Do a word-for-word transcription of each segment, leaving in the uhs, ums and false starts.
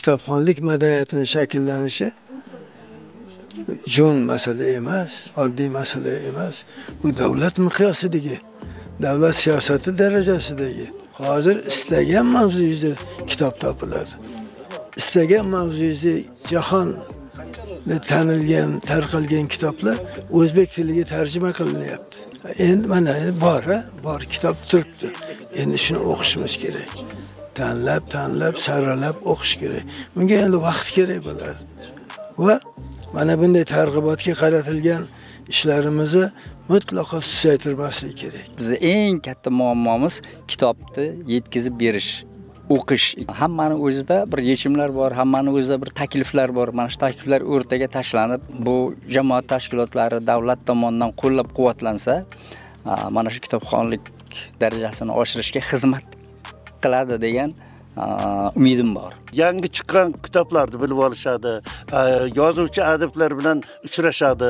kitobxonlik madaniyatining shakllanishi jo'n masala emas, oddiy masala emas. Bu davlat miqyosidagi, davlat siyosati darajasidagi. Hozir istagan mavzuyingizda kitob topiladi. Istagan mavzuyingizda jahon tanilgan, tarqalgan kitoblar o'zbek tiliga tarjima qilinyapti. Endi mana bor, bor kitob turibdi. Endi shuni o'qishimiz kerak. Tanlab, tanlab, saralab o'qish kerak. Bunga endi vaqt kerak bo'ladi. Va mana bunday targ'ibotga qaratilgan ishlarimizni mutlaqo susaytirmaslik kerak. Bizning eng katta muammomiz kitobni yetkazib berish, o'qish. Hammaning o'zida bir yechimlar bor, hammaning o'zida bir takliflar bor. Mana shu takliflar o'rtaga tashlanib, bu jamoat tashkilotlari davlat tomonidan qo'llab-quvvatlansa, mana shu kitobxonlik darajasini oshirishga xizmat qiladi degan umidim bor. Yangi chiqqan kitoblarni bilib olishadi, yozuvchi adiblar bilan uchrashadi.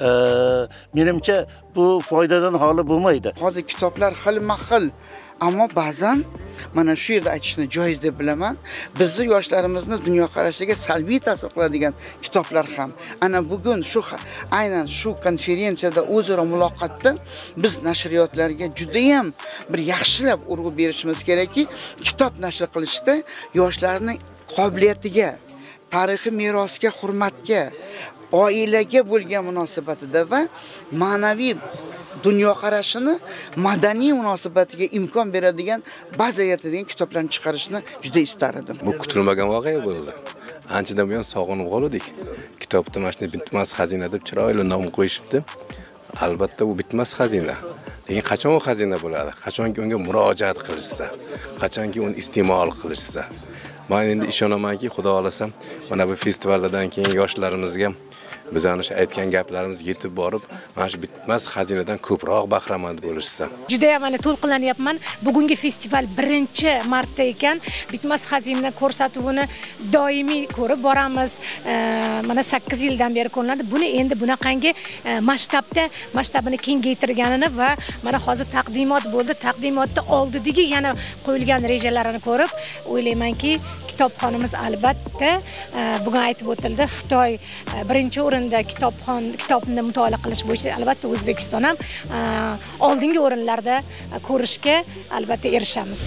Menimcha bu foydadan xoli bo'lmaydi. Hozir kitoblar xilma-xil, ammo ba'zan mana shu yerda aytishni joiz deb bilaman. Bizning yoshlarimizni dunyoqarashiga salbiy ta'sir qiladigan kitoblar ham. Ana bugun shu aynan shu konferensiyada o'zaro muloqotda biz nashriyotlarga juda ham bir yaxshilab urg'u berishimiz kerakki, kitob nashr qilishda yoshlarning qobiliyatiga, tarixiy merosga, hurmatga, oilaga bo'lgan munosabatida va ma'naviy dunyoqarashini madaniy munosabatiga imkon beradigan, baza yaratadigan kitoblarni chiqarishni juda istar edim. Bu kutilmagan voqea bo'ldi. Anchadan buyon sog'inib qoldik. Kitobda mana shunday bitmas xazina deb chiroyli nom qo'yishibdi. Albatta bu bitmas xazina. Lekin qachon u xazina bo'ladi? Qachonki unga murojaat qilishsa, qachonki uni iste'mol qilishsa. Men endi ishonamanki, Xudo xolasa, mana bu festivallardan keyin yoshlarimizga bizani shu aytgan gaplarimiz yetib borib, mana shu bitmas xazinadan ko'proq bahramand bo'lishsa. Juda ham mana to'lqinlanyapman. Bugungi festival birinchi marta ekan. Bitmas xazina ko'rsatuvini doimiy ko'rib boramiz. Mana sakkiz yildan beri ko'rinadi. Buni endi bunaqangi masshtabda, masshtabini kengaytirganini va mana hozir taqdimot bo'ldi. Taqdimotda oldidagi yana qo'yilgan rejalarini ko'rib, o'ylaymanki, kitobxonimiz albatta bugun aytib o'tildi, Xitoy birinchi o'rinda kitobxon kitobni mutolaa qilish bo'yicha albatta O'zbekiston ham oldingi o'rinlarda ko'rishga albatta erishamiz.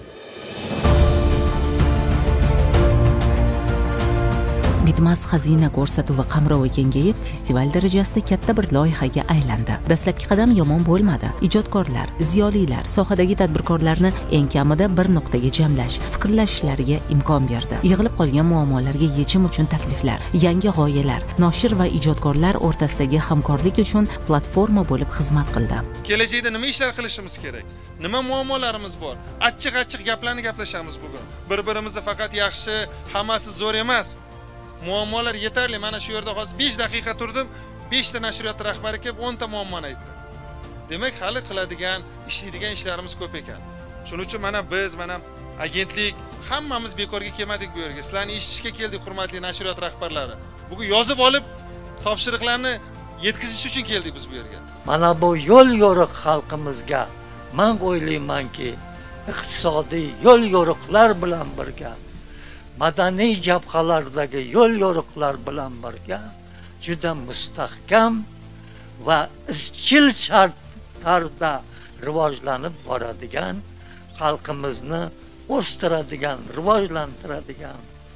Bitmas xazina ko'rsatuvi qamrovi kengayib, festival darajasida katta bir loyihaga aylandi. Dastlabki qadam yomon bo'lmadi. Ijodkorlar, ziyolilar, sohadagi tadbirkorlarni eng kamida bir nuqtaga jamlash, fikrlashishlariga imkon berdi. Yig'ilib qolgan muammolarga yechim uchun takliflar, yangi g'oyalar, noshir va ijodkorlar o'rtasidagi hamkorlik uchun platforma bo'lib xizmat qildi. Kelajakda nima ishlar qilishimiz kerak? Nima muammolarimiz bor? Achchiq-achchiq gaplarni gaplashamiz bugun. Bir-birimizni faqat yaxshi, hammasi zo'r emas. Muammolar yetarli. Mana shu yerda hozir besh daqiqa turdim, besh ta nashriyot rahbari kelib o'n ta muammoni aytdi. Demak, hali qiladigan, ishlaydigan ishlarimiz ko'p ekan. Shuning uchun mana biz, mana agentlik hammamiz bekorga kelmadik bu yerga. Sizlarni eshitishga keldik, hurmatli nashriyot rahbarlari. Bugun yozib olib topshiriqlarni yetkazish uchun keldik biz bu yerga. Mana bu yo'l yo'riq xalqimizga men o'ylaymanki, iqtisodiy yo'l yo'riqlar bilan birga madaniy jabhalardagi yo'l yo'riqlar bilan birga juda mustahkam va izchil shart tarzda rivojlanib boradigan, xalqimizni o'stiradigan, rivojlantiradigan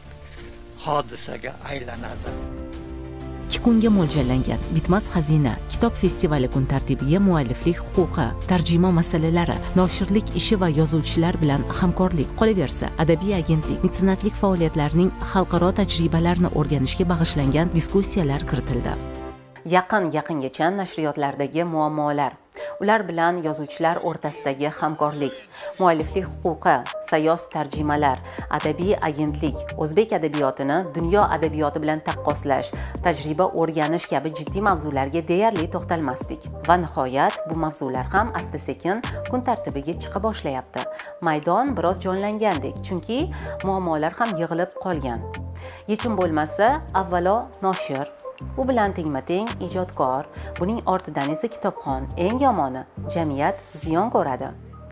hodisaga aylanadi. ikki kunga mo'ljallangan Bitmas xazina kitob festivali kun tartibiga mualliflik huquqi, tarjima masalalari, noshirlik ishi va yozuvchilar bilan hamkorlik, qolaversa adabiy agentlik, metsenatlik faoliyatlarining xalqaro tajribalarini o'rganishga bag'ishlangan diskussiyalar kiritildi. Yaqin-yaqingacha nashriyotlardagi muammolar, ular bilan yozuvchilar o'rtasidagi hamkorlik, mualliflik huquqi, sayoz tarjimalar, adabiy agentlik, o'zbek adabiyotini dunyo adabiyoti bilan taqqoslash, tajriba o'rganish kabi jiddiy mavzularga deyarli to'xtalmasdik. Va nihoyat bu mavzular ham asta-sekin kun tartibiga chiqa boshlayapti. Maydon biroz jonlangandek, chunki muammolar ham yig'ilib qolgan. Yechim bo'lmasa, avvalo noshir, u bilan tengma-teng ijodkor, buning ortidan esa kitobxon, eng yomoni jamiyat ziyon ko'radi.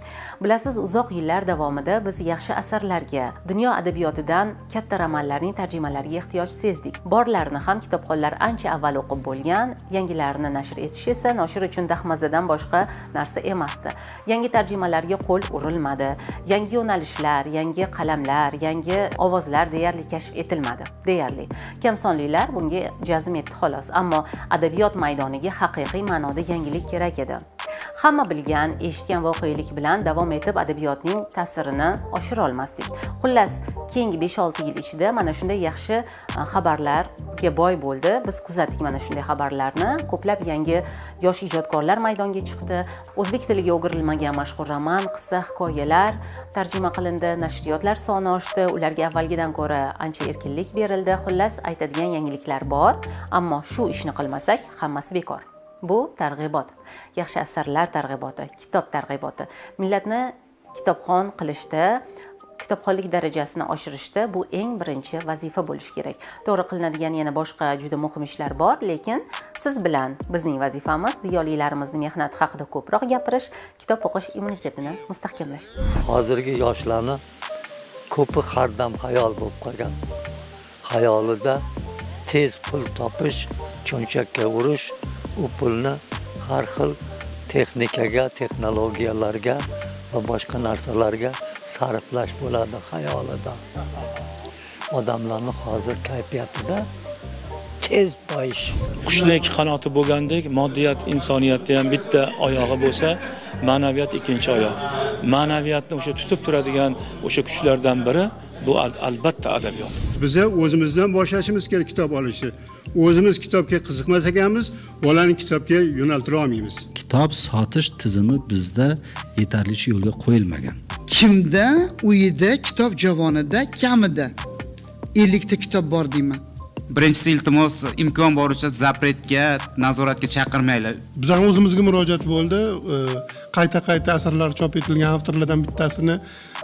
Bilasiz, uzoq yillar davomida biz yaxshi asarlarga, dunyo adabiyotidan katta romanlarning tarjimalariga ehtiyoj sezdik. Borlarini ham kitobxonlar ancha avval o'qib bo'lgan, yangilarini nashr etish esa noshir uchun dahmazadan boshqa narsa emasdi. Yangi tarjimalarga qo'l urilmadi. Yangi yo'nalishlar, yangi qalamlar, yangi ovozlar deyarli kashf etilmadi. Deyarli. Kamsonlilar bunga jazm etdi xolos, ammo adabiyot maydoniga haqiqiy ma'noda yangilik kerak edi. Hamma bilgan, eshitgan voqelik bilan davom etib adabiyotning ta'sirini oshira olmasdik. Xullas, keyingi besh olti yil ichida mana shunday yaxshi xabarlarga boy bo'ldi. Biz kuzatdik mana shunday xabarlarni. Ko'plab yangi yosh ijodkorlar maydonga chiqdi. O'zbek tiliga o'girilmagan mashhur roman, qissa, hikoyalar tarjima qilindi, nashriyotlar soni oshdi, ularga avvalgidan ko'ra ancha erkinlik berildi. Xullas, aytadigan yangiliklar bor, ammo shu ishni qilmasak, hammasi bekor. Bu targ'ibot, yaxshi asarlar targ'iboti, kitob targ'iboti. Millatni kitobxon qilishda, kitobxonlik darajasini oshirishda bu eng birinchi vazifa bo'lishi kerak. To'g'ri, qilinadigan yana boshqa juda muhim ishlar bor, lekin siz bilan bizning vazifamiz ziyolilarimizni mehnati haqida ko'proq gapirish, kitob o'qish immunitetini mustahkamlash. Hozirgi yoshlarni ko'pi hardam xayol bo'lib qolgan. Xayolida tez pul topish, cho'nchakka urish, u pulni har xil texnikaga, texnologiyalarga va boshqa narsalarga sarflash bo'ladi xayolida. Odamlarning hozir kayfiyatida tez boyish. Qushlik qanoti bo'lgandek, moddiyat insoniyatda ham bitta oyog'i bo'lsa, ma'naviyat ikkinchi oyoq. Ma'naviyatni o'sha tutib turadigan o'sha kuchlardan biri bu albatta adabiyot. Biz o'zimizdan boshlashimiz kerak kitob olishni. O'zimiz kitobga qiziqmas ekanmiz, bolani kitobga yo'naltira olmaymiz. Kitob sotish tizimi bizda yetarlicha yo'lga qo'yilmagan. Kimda uyida kitob javonida kamida ellik ta kitob bor deyman. Birinchisi iltimos imkon boricha zapretga, nazoratga chaqirmaylar. Bizlar o'zimizga murojaat bo'ldi. Qayta-qayta asarlar chop etilgan avtorlardan bittasini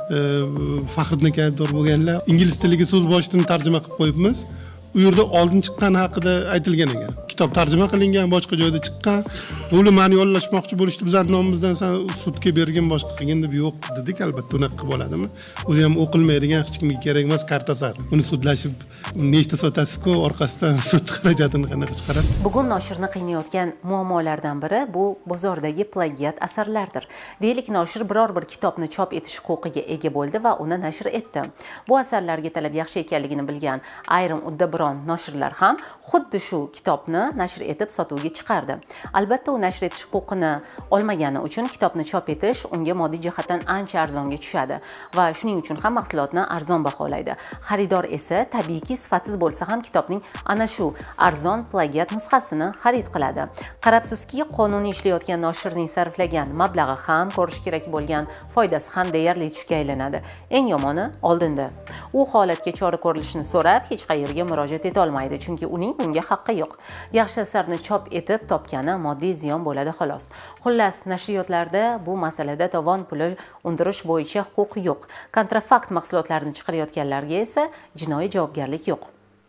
Faxriddin Kaybdor bo'lganlar ingliz tiliga so'z boshidan tarjima qilib qo'yibmiz. U yerda oldin chiqqan haqida aytilgan ekan. Kitob tarjima qilingan, boshqa joyda chiqqan. Buni ma'ni yo'llashmoqchi bo'lishdi. Bizlar nomimizdan san sudga bergin, boshqa qilgin deb yo'q dedik. Albatta unaqa qilib bo'ladimi? O'zi ham o'qilmaydigan, hech kimga kerak emas kartasar. Uni sudlashib, nechta sotasiz-ku, orqasidan sud xarajatini qanaqa chiqaradi. Bugun noshirni qiynayotgan muammolardan biri bu bozordagi plagiat asarlardir. Deylik, noshir biror bir kitobni chop etish huquqiga ega bo'ldi va uni nashr etdi. Bu asarlarga talab yaxshi ekanligini bilgan ayrim udda noshirlar ham xuddi shu kitobni nashr etib sotuvga chiqardi. Albatta, u nashr etish huquqini olmagani uchun kitobni chop etish unga moddiy jihatdan ancha arzonga tushadi va shuning uchun ham mahsulotni arzon baholaydi. Xaridor esa tabiiyki sifatsiz bo'lsa ham kitobning ana shu arzon plagiat nusxasini xarid qiladi. Qarabsizki, qonuniy ishlayotgan noshirning sarflagan mablag'i ham, ko'rish kerak bo'lgan foydasi ham deyarli tushga aylanadi. Eng yomoni oldinda. U holatga chora ko'rilishini so'rab hech qayerga murojaat eta olmaydi, chunki uning bunga haqqi yo'q. Yaxshi asarni chop etib topgani moddiy ziyon bo'ladi xolos. Xullas, nashriyotlarda bu masalada tovon puli undirish bo'yicha huquq yo'q. Kontrafakt mahsulotlarni chiqarayotganlarga esa jinoiy javobgarlik yo'q.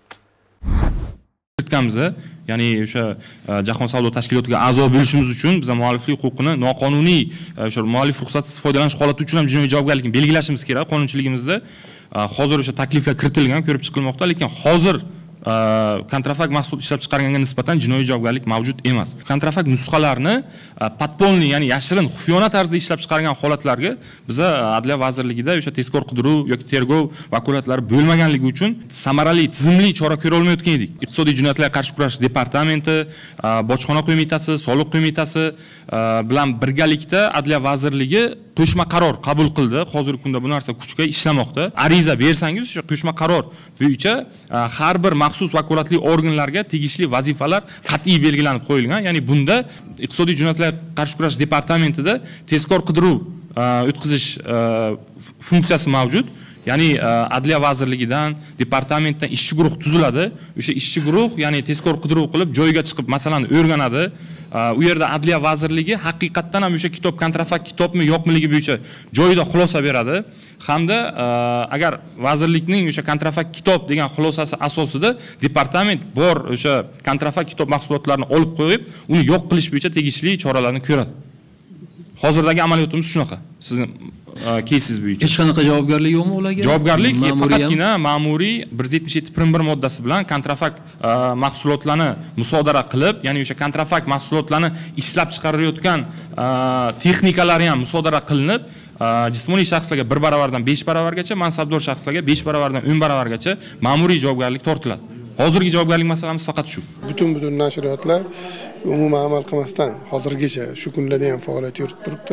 Ya'ni o'sha Jahon savdo tashkilotiga a'zo bo'lishimiz uchun biz mualliflik huquqini noqonuniy o'sha muallif ruxsatsiz foydalanish holati uchun ham jinoiy javobgarlikni belgilashimiz kerak qonunchiligimizda. Hozir o'sha takliflar kiritilgan, ko'rib chiqilmoqda, lekin hozir kontrafakt mahsulot ishlab chiqarganga nisbatan jinoiy javobgarlik mavjud emas. Kontrafakt nusxalarni podpolniy, ya'ni yashirin, xufiyona tarzda ishlab chiqargan holatlarga biza Adliya vazirligida o'sha tezkor qidiruv yoki tergov vakolatlari bo'lmaganligi uchun samarali, tizimli chora ko'ra olmayotgan edik. Iqtisodiy jinoyatlarga qarshi kurash departamenti, bojxona qo'mitasi, soliq qo'mitasi bilan birgalikda Adliya vazirligi qo'shma qaror qabul qildi. Hozirgi kunda bu narsa kuchga ishlamoqda. Ariza bersangiz, o'sha qo'shma qaror bo'yicha har bir maxsus vakolatli organlarga tegishli vazifalar qat'iy belgilanib qo'yilgan. Ya'ni bunda iqtisodiy jinoyatlarga qarshi kurash departamentida tezkor qidiruv o'tkazish funksiyasi mavjud. Ya'ni Adliya vazirligidan, departamentdan ishchi guruh tuziladi. O'sha ishchi guruh, ya'ni tezkor qidiruv qilib, joyiga chiqib masalani o'rganadi. U yerda Adliya vazirligi haqiqatdan ham o'sha kitob kontrafakt kitobmi yo'qmiligi bo'yicha joyida xulosa beradi. Hamda agar vazirlikning o'sha kontrafakt kitob degan xulosasi asosida departament bor o'sha kontrafakt kitob mahsulotlarini olib qo'yib, uni yo'q qilish bo'yicha tegishli choralarni ko'radi. Hozirdagi amaliyotimiz shunaqa. Sizni кейsiz bo'yicha. Hech qanaqa javobgarlik yo'qmi ularga? Javobgarlik faqatgina ma'muriy bir yuz yetmish yetti prim bir moddasi bilan kontrafakt mahsulotlarni musodara qilib, ya'ni o'sha kontrafakt mahsulotlarni ishlab chiqarilayotgan texnikalari ham musodara qilinib, jismoniy shaxslarga bir baravardan besh baravargacha, mansabdor shaxslarga besh baravardan o'n baravargacha ma'muriy javobgarlik tortiladi. Hozirgi javobgarlik masalamiz faqat shu. Butun butun nashriyotlar umuman amal qilmasdan hozirgacha shu kunlarda ham faoliyat yuritib turibdi.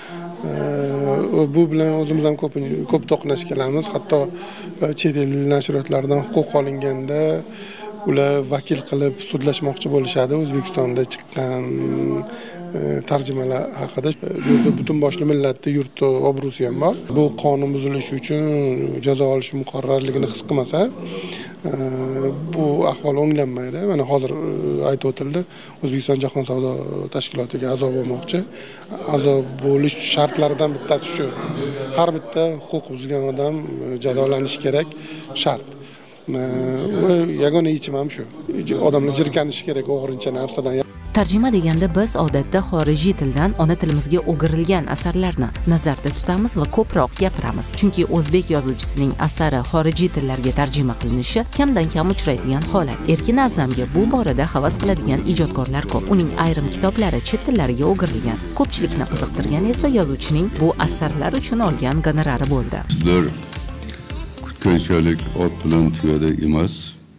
Bu bilan o'zimiz ham ko'p ko'p to'qnash kelamiz. Hatto chet el nashriyotlardan huquq olinganda ular vakil qilib sudlashmoqchi bo'lishadi. O'zbekistonda chiqqan tarjimalar haqida. Bu yerda butun boshli millatni yurtda obro'si ham bor. Bu qonun buzilishi uchun jazo olish muqarrarligini his qilmasa, bu ahvol o'nglanmaydi. Mana hozir aytib o'tildi, O'zbekiston Jahon savdo tashkilotiga a'zo bo'lmoqchi. A'zo bo'lish shartlaridan bittasi shu. Har bitta huquq buzgan odam jazolanishi kerak, shart. Va yagona yechim ham shu. Odamlar jirkanishi kerak o'g'rincha narsadan. Tarjima deganda biz odatda xorijiy tildan ona tilimizga o'girilgan asarlarni nazarda tutamiz va ko'proq gapiramiz. Chunki o'zbek yozuvchisining asari xorijiy tillarga tarjima qilinishi kamdan kam uchraydigan holat. Erkin A'zamga bu borada havas qiladigan ijodkorlar ko'p. Uning ayrim kitoblari chet tillariga o'girilgan. Ko'pchilikni qiziqtirgan esa yozuvchining bu asarlar uchun olgan gonorari bo'ldi. Sizlar kutganchalik ot bilan tuyada emas.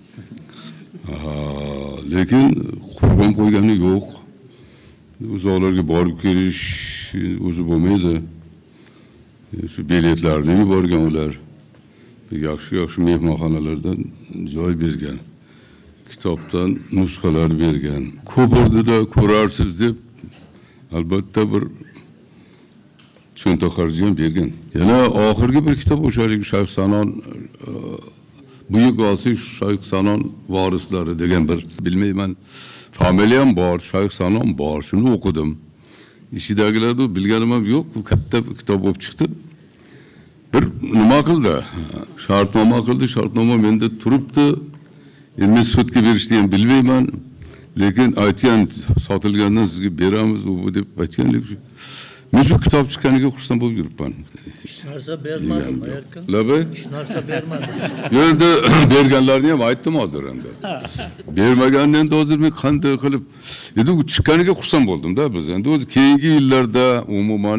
Lekin qurbon qo'ygani yo'q. Uzoqlarga borib kelish o'zi bo'lmaydi. Shu biletlarni yuborgan ular. Yaxshi-yaxshi mehmonxonalardan joy bergan. Kitobdan nusxalar bergan. Ko'pirda ko'rarsiz deb albatta bir cho'ntak xarji ham bergan. Yana oxirgi bir kitob o'shalik Shayx Sanon Buyuk Osi Shayx Sanon varislari degan bir bilmayman. Familiyam bor, Shayx Sanon bor. Shuni o'qidim. Ishidagilarni bilganim ham yo'q. Bu katta kitob bo'lib chiqdi. Bir nima qildi? Shartnoma qildi, shartnoma menda turibdi. Endi sudga berishni ham bilmayman. Lekin aytgan sotilgandan sizga beramiz u deb aytganlik shu. Men shu kitob chiqqaniga xursand bo'lib yuribman. Hech narsa bermadim, Erkin. Labi? Hech narsa bermadim. Endi berganlarni ham aytdim hozir endi. Bermaganni endi hozir men qanday qilib, endi u chiqqaniga xursand bo'ldim-da biz. Endi o'zi keyingi yillarda umuman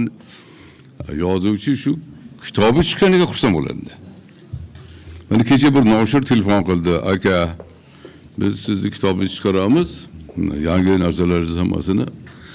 yozuvchi shu kitobi chiqqaniga xursand bo'ladi. Mana kecha bir noshir telefon qildi, aka, biz sizni kitobingizni chiqaramiz, yangi narsalaringiz hammasini.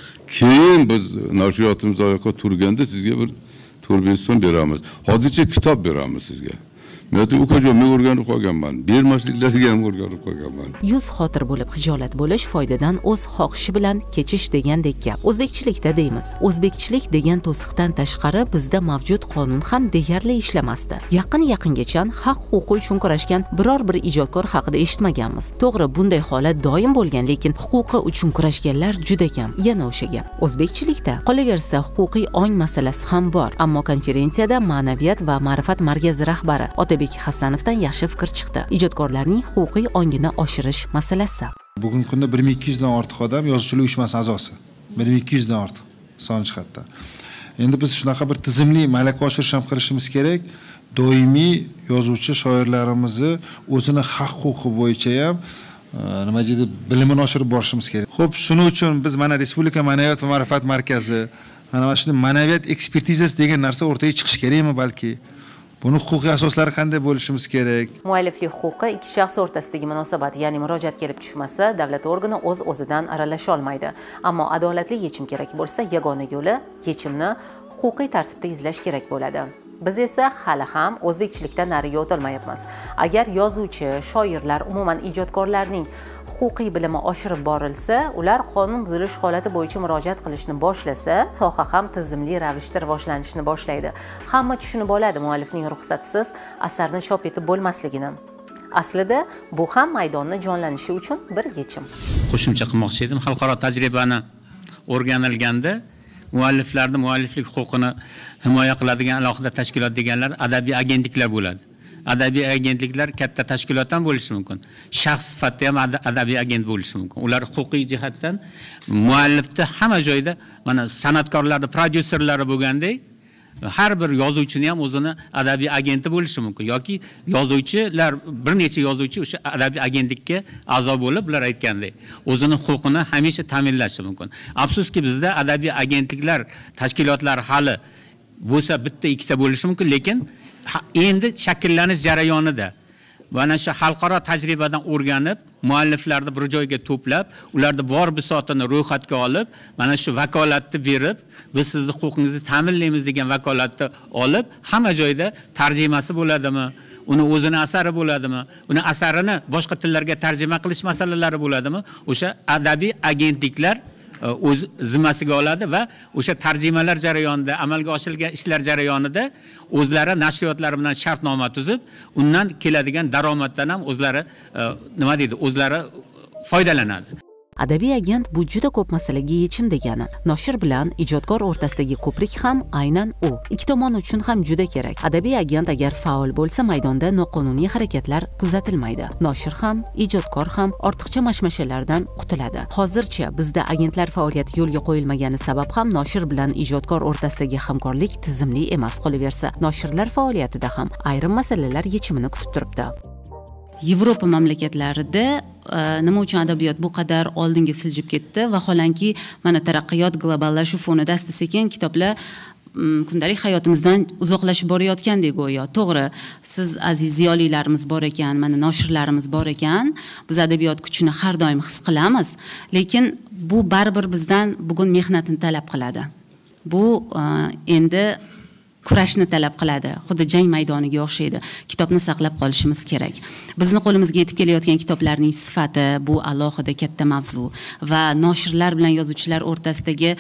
Keyin biz nashriyotimiz oyoqqa turganda sizga bir to'rt besh so'm beramiz. Hozircha kitob beramiz sizga. Men ukajon men o'rganib qolganman. Bermasliklariga ham o'rganib qolganman. Yuz xotir bo'lib xijolat bo'lish foydadan o'z xohishi bilan kechish degandek gap. O'zbekchilikda deymiz. O'zbekchilik degan to'siqdan tashqari bizda mavjud qonun ham deyarli ishlamasdi. Yaqin-yaqingacha haq huquqi uchun kurashgan biror bir ijodkor haqida eshitmaganmiz. To'g'ri, bunday holat doim bo'lgan, lekin huquqi uchun kurashganlar juda kam. Yana o'sha gap. O'zbekchilikda qolaversa huquqiy ong masalasi ham bor, ammo konferensiyada ma'naviyat va ma'rifat markazi rahbari Otabek Hasanovdan yaxshi fikr chiqdi. Ijodkorlarning huquqiy ongini oshirish masalasi. Bugungi kunda bir ming ikki yuz dan ortiq odam yozuvchilik uyushmasi a'zosi. bir ming ikki yuz dan ortiq son jihatdan. Endi biz shunaqa bir tizimli malaka oshirish ham qilishimiz kerak. Doimiy yozuvchi shoirlarimizni o'zini haq huquqi bo'yicha ham nima deydi, bilimini oshirib borishimiz kerak. Xo'p, shuning uchun biz mana Respublika ma'naviyat va ma'rifat markazi, mana shunday ma'naviyat ekspertizasi degan narsa o'rtaga chiqish kerakmi balki? Buni huquqiy asoslari qanday bo'lishimiz kerak? Mualliflik huquqi ikki shaxs o'rtasidagi munosabat, ya'ni murojaat kelib tushmasa, davlat organi o'z-o'zidan aralasha olmaydi. Ammo adolatli yechim kerak bo'lsa, yagona yo'li yechimni huquqiy tartibda izlash kerak bo'ladi. Biz esa hali ham o'zbekchilikdan nariga o'tolmayapmiz. Agar yozuvchi, shoirlar, umuman ijodkorlarning huquqiy bilimi oshirib borilsa, ular qonun buzilish holati bo'yicha murojaat qilishni boshlasa, soha ham tizimli ravishda rivojlanishni boshlaydi. Hamma tushunib oladi muallifning ruxsatisiz asarni chop etib bo'lmasligini. Aslida bu ham maydonni jonlanishi uchun bir yechim. Qo'shimcha qilmoqchi edim, xalqaro tajribani o'rganilganda mualliflarni mualliflik huquqini himoya qiladigan alohida tashkilot deganlar adabiy agentliklar bo'ladi. Adabiy agentliklar katta tashkilot ham bo'lishi mumkin. Shaxs sifatida ham adabiy agent bo'lishi mumkin. Ular huquqiy jihatdan muallifni hamma joyda, mana san'atkorlarning prodyuserlari bo'lgandek, har bir yozuvchini ham o'zini adabiy agenti bo'lishi mumkin yoki yozuvchilar bir necha yozuvchi o'sha adabiy agentlikka a'zo bo'lib, ular aytgandek, o'zini huquqini hamisha ta'minlashi mumkin. Afsuski bizda adabiy agentliklar tashkilotlari hali bo'lsa bitta ikkita bo'lishi mumkin, lekin endi shakllanish jarayonida mana shu xalqaro tajribadan o'rganib, mualliflarni bir joyga to'plab, ularni bor bisotini ro'yxatga olib, mana shu vakolatni berib, biz sizni huquqingizni ta'minlaymiz degan vakolatni olib, hamma joyda tarjimasi bo'ladimi? Uni o'zini asari bo'ladimi? Uni asarini boshqa tillarga tarjima qilish masalalari bo'ladimi? O'sha adabiy agentliklar o'z zimmasiga oladi va o'sha tarjimalar jarayonida, amalga oshirilgan ishlar jarayonida o'zlari nashriyotlar bilan shartnoma tuzib, undan keladigan daromaddan ham o'zlari nima deydi, o'zlari foydalanadi. Adabiy agent bu juda ko'p masalaga yechim degani. Noshir bilan ijodkor o'rtasidagi ko'prik ham aynan u. Ikki tomon uchun ham juda kerak. Adabiy agent agar faol bo'lsa, maydonda noqonuniy harakatlar kuzatilmaydi. Noshir ham, ijodkor ham ortiqcha mashmashalardan qutuladi. Hozircha bizda agentlar faoliyati yo'lga qo'yilmagani sabab ham noshir bilan ijodkor o'rtasidagi hamkorlik tizimli emas qolaversa, noshirlar faoliyatida ham ayrim masalalar yechimini kutib turibdi. Yevropa mamlakatlarida nima uchun adabiyot bu qadar oldinga siljib ketdi? Vaholanki, mana taraqqiyot, globallashuv fonida asta-sekin kitoblar kundalik hayotimizdan uzoqlashib borayotgandek go'yo. To'g'ri, siz aziz ziyolilarimiz bor ekan, mana noshirlarimiz bor ekan, biz adabiyot kuchini har doim his qilamiz, lekin bu baribir bizdan bugun mehnatni talab qiladi. Bu endi kurashni talab qiladi. Xuddi jang maydoniga o'xshaydi. Kitobni saqlab qolishimiz kerak. Bizni qo'limizga yetib kelayotgan kitoblarning sifati bu alohida katta mavzu va noshirlar bilan yozuvchilar o'rtasidagi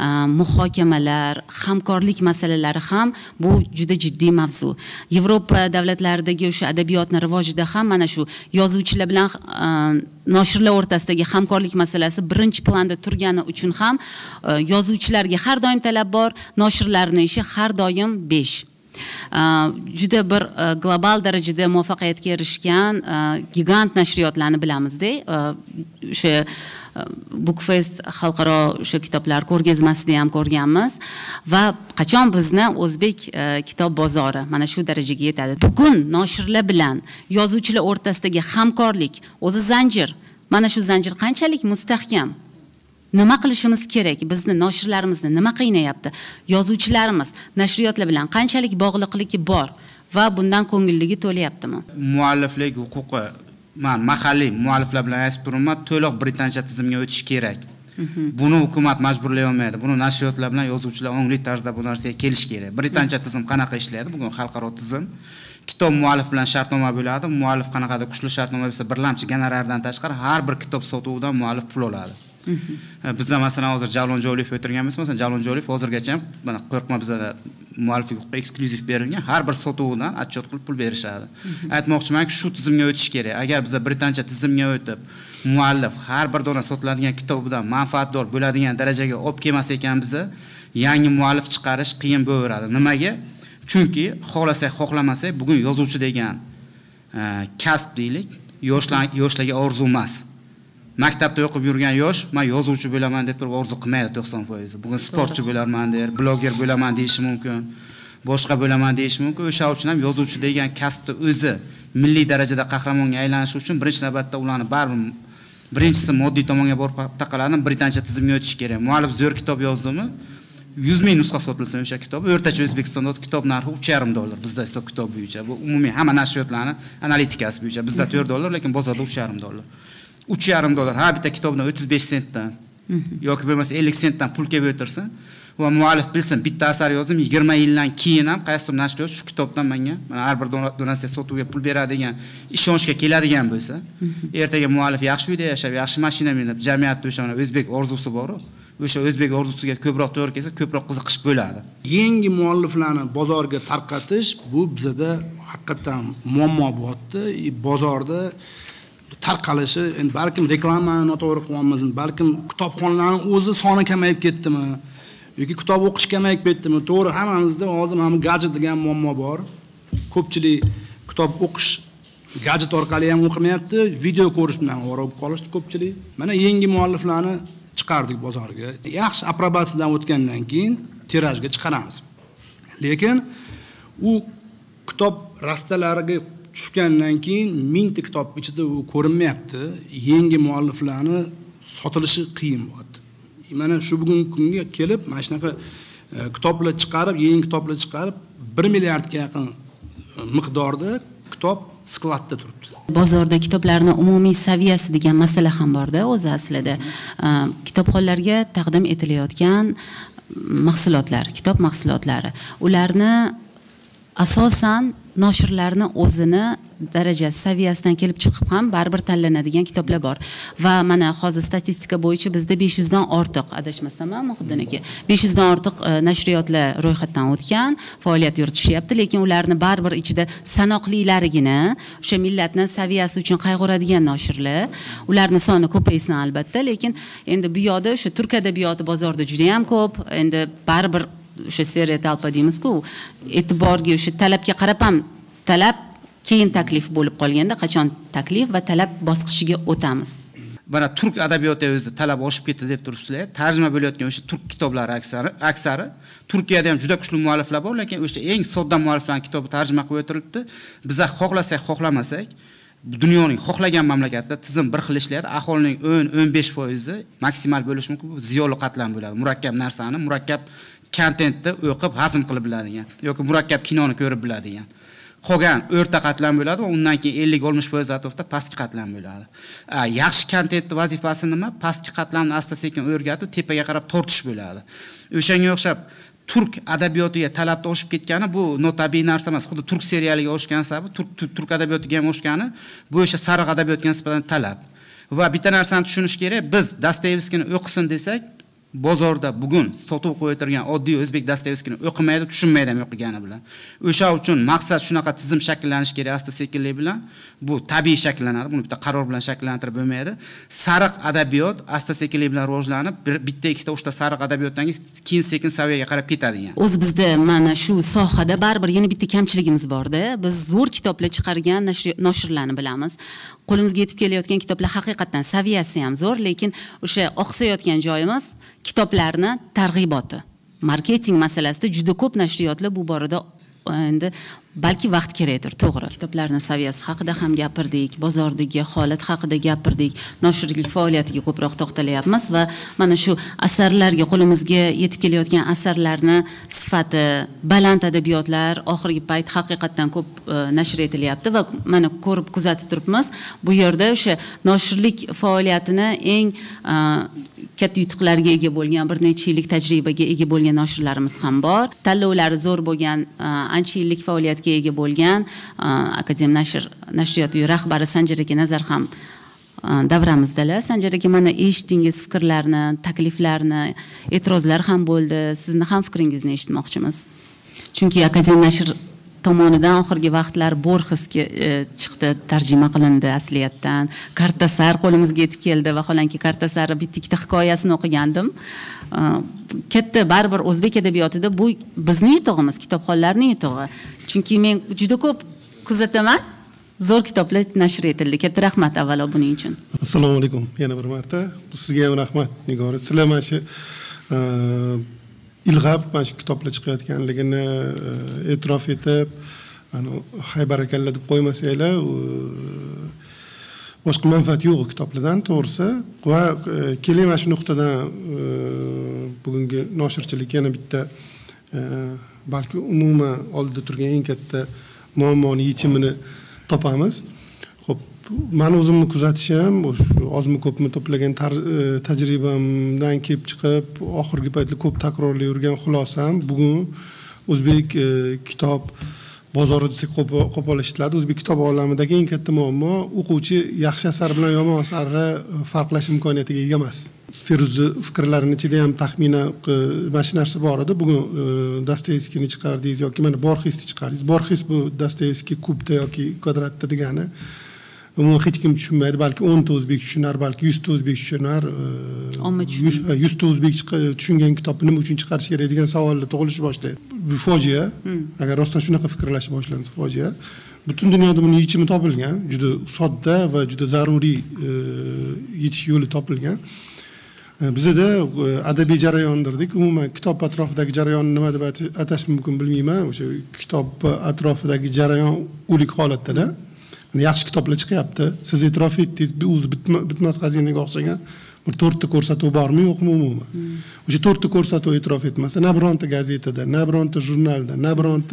muhokamalar, hamkorlik masalalari ham bu juda jiddiy mavzu. Yevropa davlatlaridagi o'sha adabiyotni rivojida ham mana shu yozuvchilar bilan noshirlar o'rtasidagi hamkorlik masalasi birinchi planda turgani uchun ham yozuvchilarga har doim talab bor, noshirlarning ishi har doim besh. Juda bir global darajada muvaffaqiyatga erishgan gigant nashriyotlarni bilamizda. O'sha Bookfest xalqaro o'sha kitoblar ko'rgazmasida ham ko'rganmiz va qachon bizni o'zbek kitob bozori mana shu darajaga yetadi. Bugun noshirlar bilan yozuvchilar o'rtasidagi hamkorlik o'zi zanjir. Mana shu zanjir qanchalik mustahkam? Nima qilishimiz kerak? Bizni noshirlarimizni nima qiynayapti? Yozuvchilarimiz nashriyotlar bilan qanchalik bog'liqligi bor va bundan ko'ngilligi to'layaptimi? Mualliflik huquqi, men mahalliy mualliflar bilan aytib turaman, to'liq britancha tizimga o'tish kerak. Buni hukumat majburlay olmaydi. Buni nashriyotlar bilan yozuvchilar ongli tarzda bu narsaga kelish kerak. Britancha tizim qanaqa ishlaydi? Bugun xalqaro tizim. Kitob muallif bilan shartnoma bo'ladi. Muallif qanaqadir kuchli shartnoma bo'lsa, birlamchi gonorardan tashqari har bir kitob sotuvidan muallif pul oladi. Bizda masalan hozir Javlon Jo'liyev o'tirganmiz, masalan Javlon Jo'liyev hozirgacha mana qo'rqma bizda mualliflik huquqi eksklyuziv berilgan, har bir sotuvidan отчет qilib pul berishadi. Aytmoqchimanki, shu tizimga o'tish kerak. Agar biz britancha tizimga o'tib, muallif har bir dona sotiladigan kitobidan manfaatdor bo'ladigan darajaga olib kelmas ekan, bizni yangi muallif chiqarish qiyin bo'laveradi. Nimaga? Chunki xohlasak, xohlamasak, bugun yozuvchi degan kasb deylik, yoshlar yoshlarga orzu emas. Maktabda o'qib yurgan yosh, men yozuvchi bo'laman deb turib orzu qilmaydi to'qson foiz. Bugun sportchi bo'larman der, bloger bo'laman deyishi mumkin, boshqa bo'laman deyishi mumkin. O'sha uchun ham yozuvchi degan kasbni o'zi milliy darajada qahramonga aylanish uchun birinchi navbatda ularni baribir birinchisi moddiy tomonga borib taqaladi, britancha tizimga o'tish kerak. Muallif zo'r kitob yozdimi, yuz ming nusxa sotilsa o'sha kitob, o'rtacha O'zbekistonda kitob narxi uch yarim dollar. Bizda hisob kitob bo'yicha, bu umumiy hamma nashriyotlarning analitikasi bo'yicha. Bizda to'rt dollar, lekin bozorda uch yarim dollar. uch yarim dollar har bitta kitobdan o'ttiz besh sentdan yoki bo'lmasa ellik sentdan pul kelib o'tirsin va muallif bilsin, bitta asar yozdim, yigirma yildan keyin ham qaysidir nashriyot shu kitobdan menga mana har bir donatsiya sotuvga pul beradigan ishonchga keladigan bo'lsa, ertaga muallif yaxshi uyda yashab, yaxshi mashina minib, jamiyatda o'sha o'zbek orzusi bor-ku, o'sha o'zbek orzusiga ko'proq to'g'ri kelsa, ko'proq qiziqish bo'ladi. Yangi mualliflarni bozorga tarqatish bu bizda haqiqatan muammo bo'lyapti. Bozorda tarqalishi, endi balkim reklamani noto'g'ri qilyapmiz, balkim kitobxonlarning o'zi soni kamayib ketdimi yoki kitob o'qish kamayib ketdimi? To'g'ri, hammamizda hozir ham gadjet degan muammo bor. Ko'pchilik kitob o'qish gadjet orqali ham o'qimayapti, video ko'rish bilan ovora bo'lib qolishdi ko'pchilik. Mana yangi mualliflarni chiqardik bozorga. Yaxshi aprobatsiyadan o'tgandan keyin tirajga chiqaramiz. Lekin u kitob rastalariga tushgandan keyin mingta kitob ichida u ko'rinmayapti. Yangi mualliflarni sotilishi qiyin bo'ladi. Mana shu bugungi kunga kelib, mana shunaqa kitoblar chiqarib, yangi kitoblar chiqarib, bir milliardga yaqin miqdorda kitob skladda turibdi. Bozorda kitoblarning umumiy saviyasi degan masala ham bor-da, o'zi aslida. Kitobxonlarga taqdim etilayotgan mahsulotlar, kitob mahsulotlari, ularni asosan noshirlarni o'zini darajasi saviyasidan kelib chiqib ham baribir tanlanadigan kitoblar bor. Va mana hozir statistika bo'yicha bizda besh yuz dan ortiq, adashmasam ham Muhiddin aka, besh yuz dan ortiq nashriyotlar ro'yxatdan o'tgan, faoliyat yuritishyapti, lekin ularni baribir ichida sanoqlilarigina o'sha millatning saviyasi uchun qayg'uradigan noshirlar, ularning soni ko'paysin albatta, lekin endi bu yoqda o'sha turk adabiyoti bozorda juda ham ko'p, endi baribir o'sha seriya talpa deymiz-ku, e'tiborga o'sha talabga qarab ham talab keyin taklif bo'lib qolganda qachon taklif va talab bosqichiga o'tamiz. Mana turk adabiyoti o'zida talab oshib ketdi deb turibsizlar. Tarjima bo'layotgan o'sha turk kitoblari aksari, aksari Turkiyada ham juda kuchli mualliflar bor, lekin o'sha eng sodda mualliflarning kitobi tarjima qilib o'tirilibdi. Biz xohlasak, xohlamasak, dunyoning xohlagan mamlakatida tizim bir xil ishlaydi. Aholining o'n o'n besh foizi maksimal bo'lishi mumkin, bu ziyoli qatlam bo'ladi. Murakkab narsani, murakkab kontentni o'qib hazm qilib biladigan yoki murakkab kinoni ko'rib biladigan. Qolgan o'rta qatlam bo'ladi va undan keyin ellik oltmish foiz atrofida pastki qatlam bo'ladi. Yaxshi kontentning vazifasi nima? Pastki qatlamni asta-sekin o'rgatib, tepaga qarab tortish bo'ladi. O'shanga o'xshab turk adabiyotiga talabda oshib ketgani bu notabiiy narsa emas. Xuddi turk serialiga oshgan sabi, turk turk adabiyotiga ham oshgani bu o'sha sariq adabiyotga nisbatan talab. Va bitta narsani tushunish kerak, biz Dostoyevskiyni o'qisin desak, bozorda bugun sotib qo'yilgan oddiy o'zbek Dostoyevskiyni o'qimaydi, tushunmaydi ham o'qigani bilan. O'sha uchun maqsad shunaqa tizim shakllanish kerak asta-sekinlik bilan. Bu tabiiy shakllanadi, buni bitta qaror bilan shakllantirib bo'lmaydi. Sariq adabiyot asta-sekinlik bilan rivojlanib, bitta ikkita uchta sariq adabiyotdan keyin sekin saviyaga qarab ketadi yani. O'z bizda mana shu sohada baribir yana bitta kamchiligimiz bor-da. Biz zo'r kitoblar chiqargan noshirlarni bilamiz. Qo'limizga yetib kelayotgan kitoblar haqiqatan saviyasi ham zo'r, lekin o'sha oqsayotgan joyimiz kitoblarni targ'iboti. Marketing masalasida juda ko'p nashriyotlar bu borada endi balki vaqt kerakdir, to'g'ri. Kitoblarning saviyasi haqida ham gapirdik, bozordagi holat haqida gapirdik, noshirlik faoliyatiga ko'proq to'xtalyapmiz va mana shu asarlarga, qo'limizga yetib kelayotgan asarlarni sifati, baland adabiyotlar oxirgi payt haqiqatan ko'p nashr etilyapti va mana ko'rib kuzatib turibmiz. Bu yerda o'sha noshirlik faoliyatini eng katta yutuqlarga ega bo'lgan, bir necha yillik tajribaga ega bo'lgan noshirlarimiz ham bor. Tanlovlari zo'r bo'lgan, ancha yillik faoliyatga ega bo'lgan Akadem nashr nashriyoti rahbari Sanjar aka Nazar ham davramizdalar. Sanjar aka, mana eshitdingiz fikrlarni, takliflarni, e'tirozlar ham bo'ldi. Sizni ham fikringizni eshitmoqchimiz. Chunki Akadem nashr tomonidan oxirgi vaqtlar Borxesga chiqdi, tarjima qilindi asliyatdan. Kartasar qo'limizga yetib keldi va xolanki Kartasar bitta ikkita hikoyasini o'qigandim. Katta baribir o'zbek adabiyotida bu bizning yutug'imiz, kitobxonlarning yutug'i. Chunki men juda ko'p kuzataman. Zo'r kitoblar nashr etildi. Katta rahmat avvalo buning uchun. Assalomu alaykum. Yana bir marta sizga ham rahmat Nigora. Sizlar mana shu ilg'ab mana shu kitoblar chiqayotganligini e'tirof etib, ana haybarakalla deb qo'ymasanglar, boshqa manfaat yo'q kitoblardan, to'g'risi. Va keling mana shu nuqtadan bugungi noshirchilik yana bitta balki umuman oldida turgan eng katta muammoni yechimini topamiz. Xo'p, men o'zimni kuzatishim, shu ozmi ko'pmi to'plagan tajribamdan kelib chiqib, oxirgi paytda ko'p takrorlay yurgan xulosam, bugun o'zbek kitob bozori desak qo'pol eshitiladi. O'zbek kitob olamidagi eng katta muammo o'quvchi yaxshi asar bilan yomon asarni farqlash imkoniyatiga ega emas. Feruza fikrlarining ichida ham taxminan mana shu narsa bor edi. Bugun Dostoyevskiyni chiqardingiz yoki mana Borxesni chiqardingiz. Borxes bu Dostoyevskiy kubda yoki kvadratda degani. Umuman hech kim tushunmaydi, balki o'n ta o'zbek tushunar, balki yuz ta o'zbek tushunar. yuz ta o'zbek tushungan kitobni nima uchun chiqarish kerak degan savollar tug'ilishni boshlaydi. Bu fojia. Agar rostdan shunaqa fikrlash boshlansa, fojia. Butun dunyoda buni yechimi topilgan, juda sodda va juda zaruriy yechish yo'li topilgan. bizda adabiy jarayondirdik. Umuman kitob atrofidagi jarayonni nima deb atash mumkin bilmayman. O'sha kitob atrofidagi jarayon o'lik holatda. Yaxshi kitoblar chiqyapti. Siz e'tirof etdingiz, o'zi bitmas xazinaga o'xshagan bir to'rtta ko'rsatuv bormi, yo'qmi umuman. O'sha to'rtta ko'rsatuv e'tirof etmasa, na bironta gazetada, na bironta jurnalda, na bironta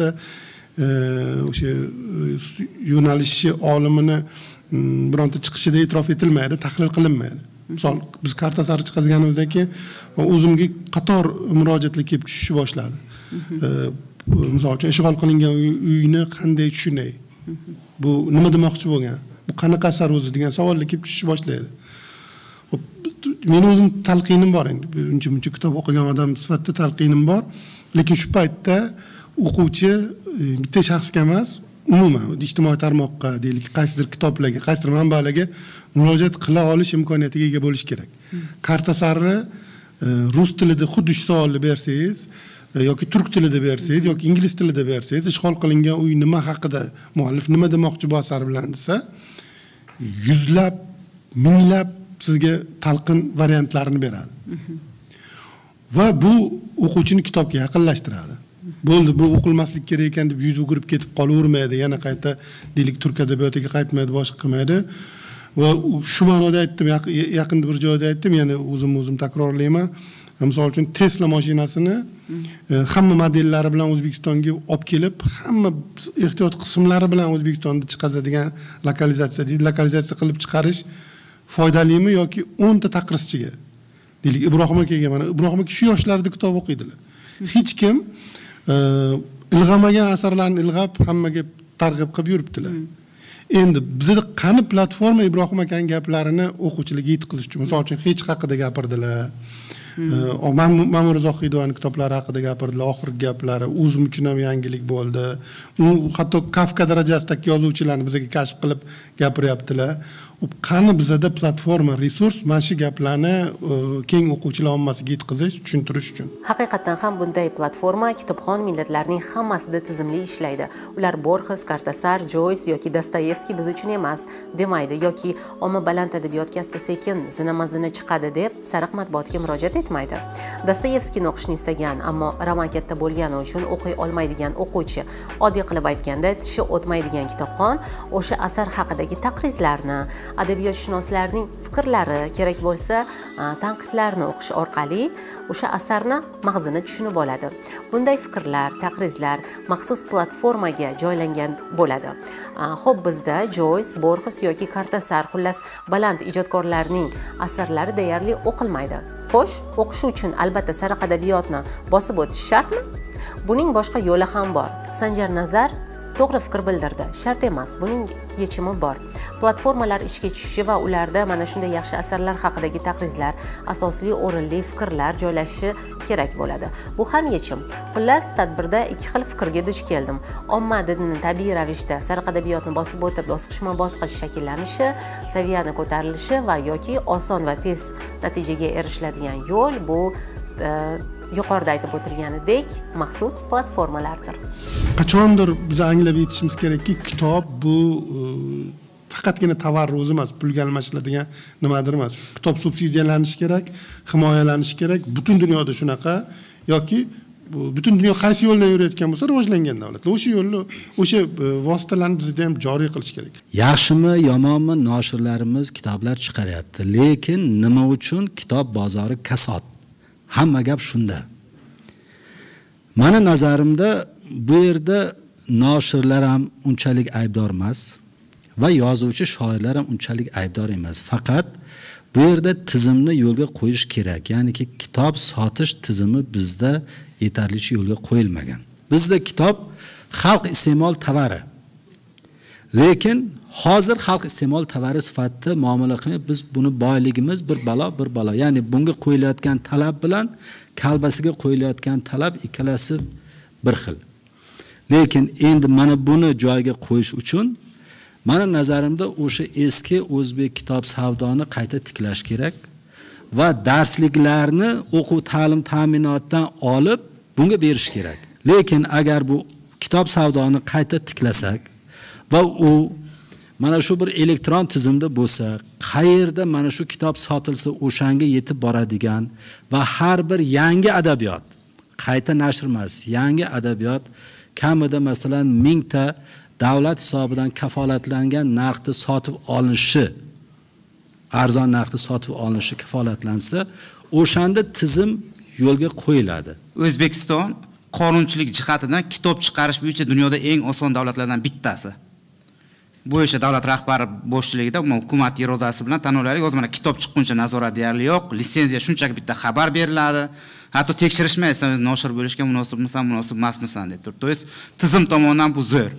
o'sha yo'nalishi olimini bironta chiqishida e'tirof etilmaydi, tahlil qilinmaydi. Misol biz karta sari chiqazganimizdan keyin o'zimga qator murojaatlar kelib tushishni boshladi. Misol uchun ishg'ol qilingan uyni qanday tushunay? Bu nima demoqchi bo'lgan? Bu qanaqa asar o'zi degan savollar kelib tushishni boshlaydi. Meni o'zim talqinim bor endi. Uncha muncha kitob o'qigan odam sifatida talqinim bor, lekin shu paytda o'quvchi bitta shaxsga emas, umuman ijtimoiy tarmoqqa, deylik, qaysidir kitoblarga, qaysidir manbalarga murojaat qila olish imkoniyatiga ega bo'lish kerak. Karta sari rus tilida xuddi shu savolni bersangiz yoki turk tilida bersangiz yoki ingliz tilida bersangiz, ishg'ol qilingan uy nima haqida, muallif nima demoqchi bu asar bilan desa, yuzlab, minglab sizga talqin variantlarini beradi. Va bu o'quvchini kitobga yaqinlashtiradi. Bo'ldi, bu o'qilmaslik kerak ekan deb yuz o'girib ketib qolavermaydi, yana qayta deylik turk adabiyotiga qaytmaydi, boshqa qilmaydi. Va shu ma'noda aytdim, yaqinda bir joyda aytdim, yana o'zim o'zim takrorlayman. Misol uchun Tesla mashinasini hamma modellari bilan O'zbekistonga olib kelib, hamma ehtiyot qismlari bilan O'zbekistonda chiqazadigan lokalizatsiya, lokalizatsiya qilib chiqarish foydalimi yoki o'nta taqrizchiga? Deylik, Ibrohim akaga, mana Ibrohim aka shu yoshlarda kitob o'qiydilar. Hech kim ilg'amagan asarlarni ilg'ab hammaga targ'ib qilib yuribdilar. Endi bizda qani platforma Ibrohim akaning gaplarini o'quvchilarga yetkazish uchun, misol uchun hech haqida gapirdilar. Ma'mur Zohidovaning kitoblari haqida gapirdilar, oxirgi gaplari o'zim uchun ham yangilik bo'ldi. U hatto Kafka darajasidagi yozuvchilarni bizga kashf qilib gapiryaptilar. Qani bizda platforma, resurs mana shu gaplarni keng o'quvchilar ommasiga yetkazish, tushuntirish uchun. Haqiqatan ham bunday platforma kitobxon millatlarning hammasida tizimli ishlaydi. Ular Borxes, Cortázar, Joyce yoki Dostoyevskiy biz uchun emas demaydi yoki omma baland adabiyotga asta-sekin zina-mazina chiqadi deb sariq matbuotga murojaat etmaydi. Dostoyevskiyni o'qishni istagan, ammo roman katta bo'lgani uchun o'qiy olmaydigan o'quvchi, oddiy qilib aytganda tishi o'tmaydigan kitobxon o'sha asar haqidagi taqrizlarni, adabiyotshunoslarning fikrlari, kerak bo'lsa tanqidlarni o'qish orqali o'sha asarni mag'zini tushunib oladi. Bunday fikrlar, taqrizlar maxsus platformaga joylangan bo'ladi. Xo'p, bizda Joyce, Borxes yoki Cortázar, xullas baland ijodkorlarning asarlari deyarli o'qilmaydi. Xo'sh, o'qish uchun albatta sariq adabiyotni bosib o'tish shartmi? Buning boshqa yo'li ham bor. Sanjar Nazar to'g'ri fikr bildirdi. Shart emas, buning yechimi bor. Platformalar ishga tushishi va ularda mana shunday yaxshi asarlar haqidagi taqrizlar, asosli o'rinli fikrlar joylashishi kerak bo'ladi. Bu ham yechim. Xullas, tadbirda ikki xil fikrga duch keldim. Omma dinini tabiiy ravishda sariq adabiyotni bosib o'tib, bosqichma-bosqich shakllanishi, saviyani ko'tarilishi va yoki oson va tez natijaga erishiladigan yo'l bu yuqorida aytib o'tilganidek maxsus platformalardir. Qachondir biz anglab yetishimiz kerakki, kitob bu faqatgina tovar o'zi emas, pulga almashiladigan nimadir emas. Kitob subsidiyalanishi kerak, himoyalanishi kerak. Butun dunyoda shunaqa yoki butun dunyo qaysi yo'ldan yurayotgan bo'lsa, rivojlangan davlatlar o'sha yo'lni, o'sha vositalarni bizda ham joriy qilish kerak. Yaxshimi, yomonmi noshirlarimiz kitoblar chiqaryapti, lekin nima uchun kitob bozori kasod? Hamma gap shunda. Mani nazarimda bu yerda noshirlar ham unchalik aybdor emas va yozuvchi, shoirlar ham unchalik aybdor emas. Faqat bu yerda tizimni yo'lga qo'yish kerak. Ya'niki kitob sotish tizimi bizda yetarlicha yo'lga qo'yilmagan. Bizda kitob xalq iste'mol tovari. Lekin hozir xalq iste'mol tovari sifatida muomala qilib, biz buni boyligimiz bir balo bir balo. Ya'ni bunga qo'yilayotgan talab bilan kalbasiga qo'yilayotgan talab ikkalasi bir xil. Lekin endi mana buni joyiga qo'yish uchun meni nazarimda o'sha eski o'zbek kitob savdoni qayta tiklash kerak va darsliklarni o'quv ta'lim ta'minotdan olib bunga berish kerak. Lekin agar bu kitob savdoni qayta tiklasak va u mana shu bir elektron tizimda bo'lsa, qayerda mana shu kitob sotilsa o'shanga yetib boradigan va har bir yangi adabiyot, qayta nashr emas, yangi adabiyot kamida masalan mingta davlat hisobidan kafolatlangan narxda sotib olinishi, arzon narxda sotib olinishi kafolatlansa, o'shanda tizim yo'lga qo'yiladi. O'zbekiston qonunchilik jihatidan kitob chiqarish bo'yicha dunyoda eng oson davlatlardan bittasi. Bu o'sha davlat rahbari boshchiligida hukumat irodasi bilan tanlovlarga o'z mana kitob chiqquncha nazorat deyarli yo'q, litsenziya shunchaki bitta xabar beriladi. Hatto tekshirishmaysan o'z noshir bo'lishga munosibmisan, munosib emasmisan deb turibdi. To есть tizim tomonidan bu zo'r.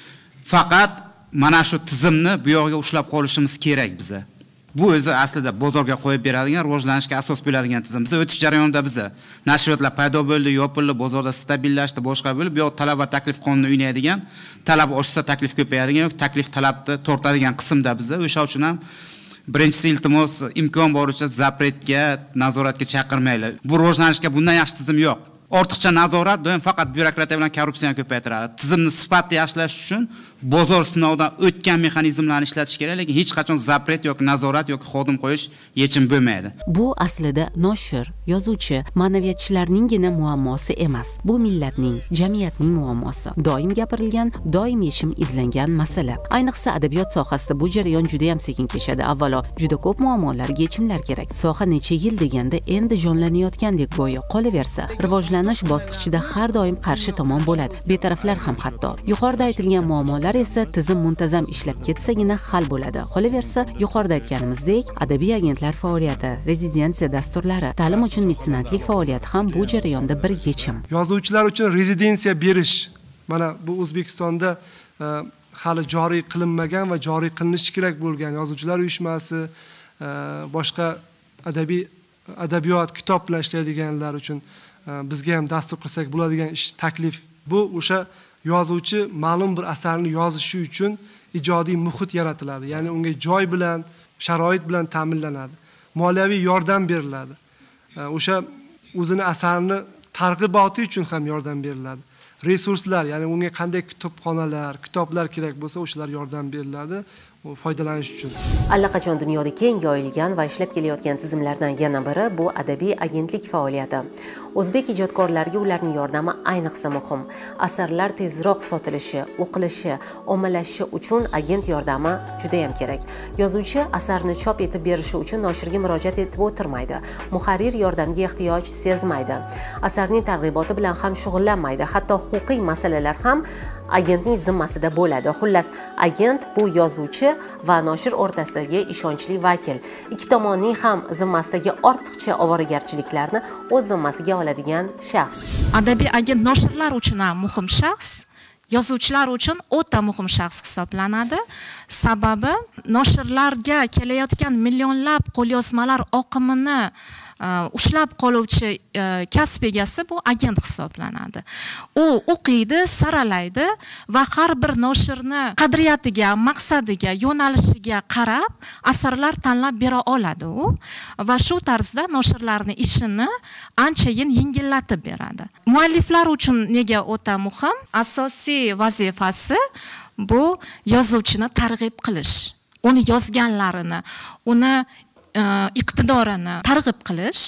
Faqat mana shu tizimni bu yoqqa ushlab qolishimiz kerak biza. Bu o'zi aslida bozorga qo'yib beradigan, rivojlanishga asos bo'ladigan tizim. Biz o'tish jarayonida biza nashriyotlar paydo bo'ldi, yopildi, bozorda stabillashdi, boshqa bo'lib, bu yoq talab va taklif qonuni o'ynaydigan, talab oshsa taklif ko'payadigan, yo'q taklif talabni tortadigan qismda biza. O'sha uchun ham birinchisi iltimos imkon boricha zapretga, nazoratga chaqirmaylar. Bu rivojlanishga bundan yaxshi tizim yo'q. Ortiqcha nazorat doim faqat byurokratiya bilan korrupsiyani ko'paytiradi. Tizimni sifatli yaxshilash uchun bozor sinovdan o'tgan mexanizmlarni ishlatish kerak, lekin hech qachon zapret yoki nazorat yoki xodim qo'yish yechim bo'lmaydi. Bu aslida noshir, yozuvchi, ma'naviyatchilarninggina muammosi emas. Bu millatning, jamiyatning muammosi. Doim gapirilgan, doim yechim izlangan masala. Ayniqsa adabiyot sohasida bu jarayon juda ham sekin kechadi. Avvalo, juda ko'p muammolarga yechimlar kerak. Soha necha yil deganda endi jonlanayotgandek go'yo qolaversa, rivojlanish bosqichida har doim qarshi tomon bo'ladi. Betaraflar ham hatto. Yuqorida aytilgan muammolar esa tizim muntazam ishlab ketsagina hal bo'ladi. Qolaversa, yuqorida aytganimizdek, adabiy agentlar faoliyati, rezidensiya dasturlari, ta'lim uchun metsenatlik faoliyati ham bu jarayonda bir yechim. Yozuvchilar uchun rezidensiya berish, mana bu O'zbekistonda e, hali joriy qilinmagan va joriy qilinishi kerak bo'lgan yozuvchilar uyushmasi, e, boshqa adabiy adabiyot, kitob bilan ishlaydiganlar uchun e, bizga ham dastur qilsak bo'ladigan ish taklif. Bu o'sha yozuvchi ma'lum bir asarni yozishi uchun ijodiy muhit yaratiladi. Ya'ni unga joy bilan, sharoit bilan ta'minlanadi. Moliyaviy yordam beriladi. O'sha o'zini asarini targ'iboti uchun ham yordam beriladi. Resurslar, ya'ni unga qanday kitobxonalar, kitoblar kerak bo'lsa, o'shalar yordam beriladi. Foydalanish uchun. Allaqachon dunyoda keng yoyilgan va ishlab kelayotgan tizimlardan yana biri bu adabiy agentlik faoliyati. O'zbek ijodkorlariga ularning yordami ayniqsa muhim. Asarlar tezroq sotilishi, o'qilishi, ommalashishi uchun agent yordami juda ham kerak. Yozuvchi asarni chop etib berishi uchun noshirga murojaat etib o'tirmaydi. Muharrir yordamga ehtiyoj sezmaydi. Asarning targ'iboti bilan ham shug'ullanmaydi. Hatto huquqiy masalalar ham agentning zimmasida bo'ladi. Xullas, agent bu yozuvchi va noshir o'rtasidagi ishonchli vakil. Ikki tomonning ham zimmasidagi ortiqcha ovoragarchiliklarni o'z zimmasiga oladigan shaxs. Adabiy agent noshirlar uchun ham muhim shaxs, yozuvchilar uchun o'ta muhim shaxs hisoblanadi. Sababi noshirlarga kelayotgan millionlab qo'lyozmalar oqimini ushlab qoluvchi kasb egasi bu agent hisoblanadi. U o'qiydi, saralaydi va har bir noshirni qadriyatiga, maqsadiga, yo'nalishiga qarab asarlar tanlab bera oladi u va shu tarzda noshirlarning ishini anchayin yengillatib beradi. Mualliflar uchun nega o'ta muhim? Asosiy vazifasi bu yozuvchini targ'ib qilish. Uni yozganlarini, uni iqtidorini targ'ib qilish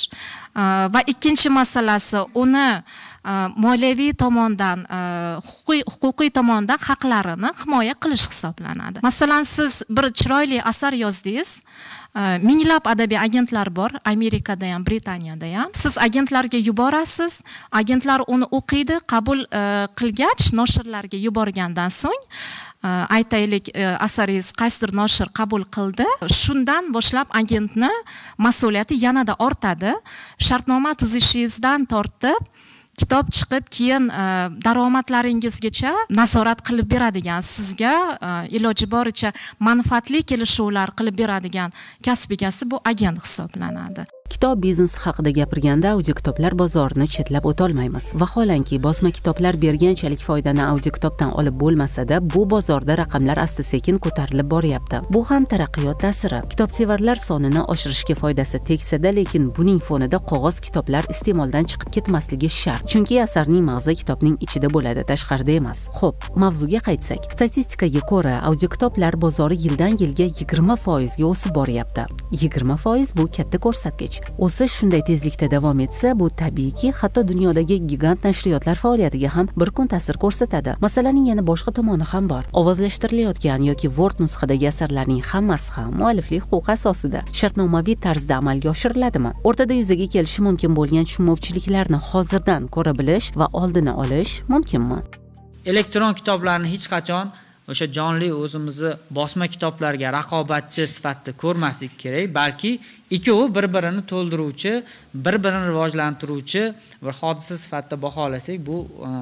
va ikkinchi masalasi uni moliyaviy tomondan, huquqiy huquqiy tomondan haqlarini himoya qilish hisoblanadi. Masalan, siz bir chiroyli asar yozdingiz, minglab adabiy agentlar bor, Amerikada ham, Britaniyada ham. Siz agentlarga yuborasiz, agentlar uni o'qiydi, qabul qilgach, noshirlarga yuborgandan so'ng aytaylik, asaringiz qaysidir noshir qabul qildi. Shundan boshlab agentni mas'uliyati yanada ortadi. Shartnoma tuzishingizdan tortib, kitob chiqib, keyin daromadlaringizgacha nazorat qilib beradigan, sizga iloji boricha manfaatli kelishuvlar qilib beradigan kasb egasi bu agent hisoblanadi. Kitob biznesi haqida gapirganda audio kitoblar bozorini chetlab o'tolmaymiz. Vaholanki bosma kitoblar berganchalik foydani audio kitobdan olib bo'lmasa-da, bu bozorda raqamlar asta-sekin ko'tarilib boryapti. Bu ham taraqqiyot ta'siri. Kitobsevarlar sonini oshirishga foydasi tegsa-da, lekin buning fonida qog'oz kitoblar iste'moldan chiqib ketmasligi shart. Chunki asarning mag'zi kitobning ichida bo'ladi, tashqarida emas. Xo'p, mavzuga qaytsak. Statistikaga ko'ra, audio kitoblar bozori yildan yilga yigirma foiz ga o'sib boryapti. yigirma foiz bu katta ko'rsatkich. O'sish shunday tezlikda davom etsa, bu tabiiyki hatto dunyodagi gigant nashriyotlar faoliyatiga ham bir kun ta'sir ko'rsatadi. Masalaning yana boshqa tomoni ham bor. Ovozlashtirilayotgan yoki Word nusxadagi asarlarning hammasi ham mualliflik huquqi asosida shartnomaviy tarzda amalga oshiriladimi? O'rtada yuzaga kelishi mumkin bo'lgan tushunmovchiliklarni hozirdan ko'ra bilish va oldini olish mumkinmi? Elektron kitoblarni hech qachon o'sha jonli o'zimizni bosma kitoblarga raqobatchi sifatida ko'rmaslik kerak, balki ikkovi bir-birini to'ldiruvchi, bir-birini rivojlantiruvchi bir hodisa sifatida baholasak, bu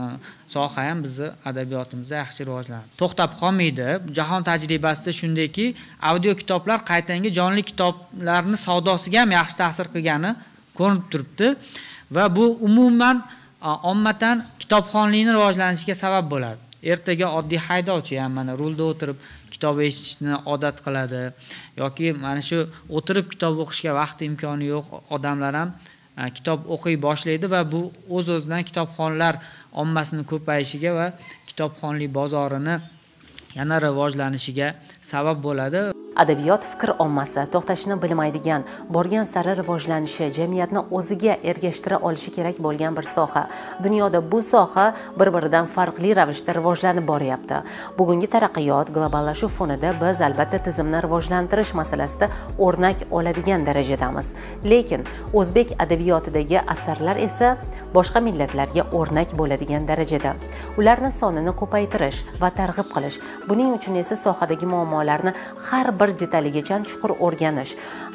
soha ham bizni adabiyotimizda yaxshi rivojlanadi. To'xtab qolmaydi. Jahon tajribasida shundayki, audio kitoblar qaytanga jonli kitoblarni savdosiga ham yaxshi ta'sir qilgani ko'rinib turibdi va bu umuman ommatan kitobxonlikning rivojlanishiga sabab bo'ladi. Ertaga oddiy haydovchi ham mana rulda o'tirib kitob eshitishni odat qiladi yoki mana shu o'tirib kitob o'qishga vaqt imkoni yo'q odamlar ham kitob o'qiy boshlaydi va bu o'z-o'zidan kitobxonlar ommasini ko'payishiga va kitobxonlik bozorini yana rivojlanishiga sabab bo'ladi. Adabiyot fikr ommasi to'xtashni bilmaydigan, borgan sari rivojlanishi, jamiyatni o'ziga ergashtira olishi kerak bo'lgan bir soha. Dunyoda bu soha bir-biridan farqli ravishda rivojlanib boryapti. Bugungi taraqqiyot, globallashuv fonida biz albatta tizimni rivojlantirish masalasida o'rnak oladigan darajadamiz. Lekin o'zbek adabiyotidagi asarlar esa boshqa millatlarga o'rnak bo'ladigan darajada. Ularni sonini ko'paytirish va targ'ib qilish, buning uchun esa sohadagi muammolarni har bir detaligacha chuqur o'rganish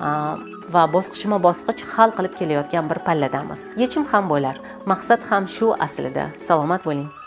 va bosqichma-bosqich hal qilib kelayotgan bir palladamiz. Yechim ham bo'lar, maqsad ham shu aslida. Salomat bo'ling.